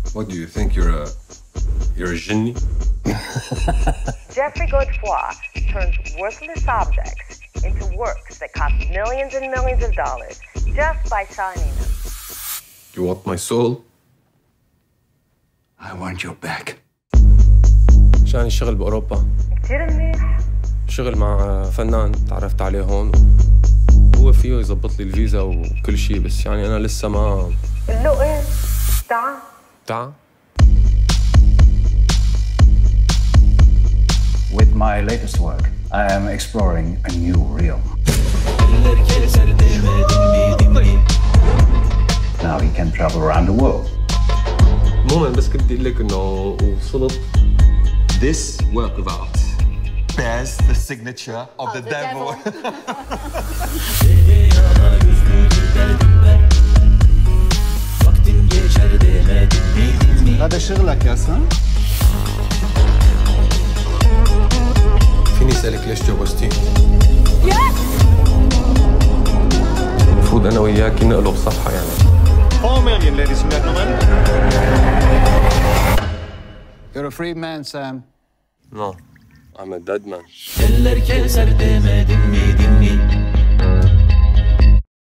What do you think? You're a genie? Jeffrey Godefroy turns worthless objects into works that cost millions and millions of dollars just by signing them. You want my soul? I want your back. شاني الشغل بأوروبا. كتير منيح. شغل مع فنان تعرفت عليه هون. هو فيه يظبط لي الفيزا وكل شيء، بس يعني أنا لسه ما. قل له إيه؟ تعال. تعال. With my latest work, I am exploring a new realm. Now he can travel around the world. عموما بس كنت أقول لك إنه وصلت. This work of art bears the signature of the devil. هذا شغلك يا سام؟ فيني أسألك ليش جوزتيني؟ المفروض أنا وياكي نقلب صفحة يعني. 4 million, ladies and gentlemen. You're a free man, Sam. No, I'm a dead man. Eller keser demedim mi dinli